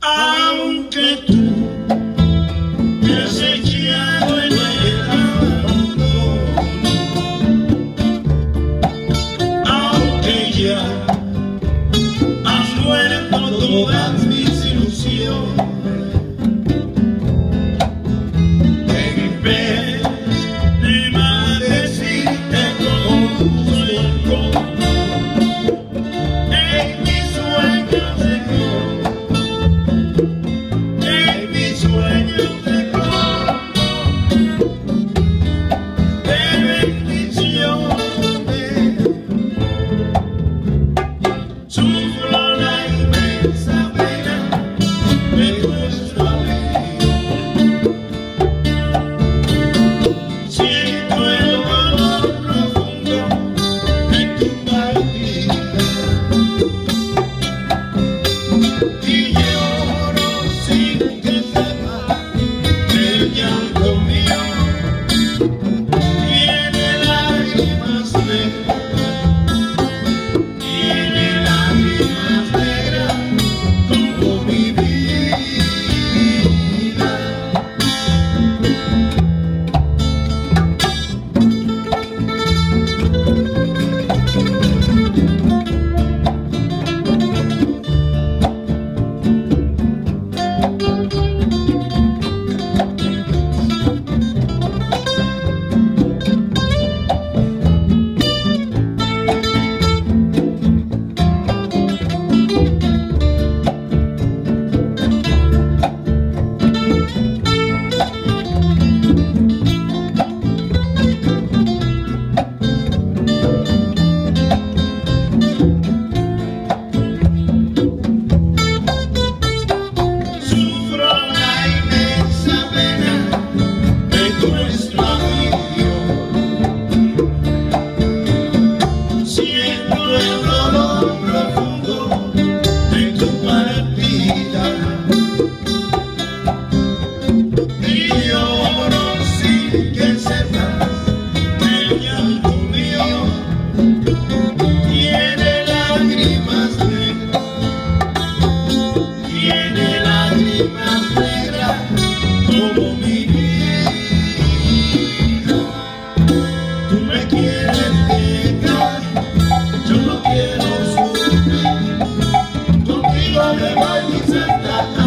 Aunque tú me has echado en el abandono, aunque ya has muerto todas mis ilusiones, en vez de maldecirte con tu encono, en mis sueños de sufro la inmensa pena de nuestro amigo. Siento el dolor profundo de tu partida y lloro sin que sepa que el llanto mío tiene lágrimas negras. Como mi vida, tú me quieres dejar, yo no quiero sufrir, contigo me voy a sentar.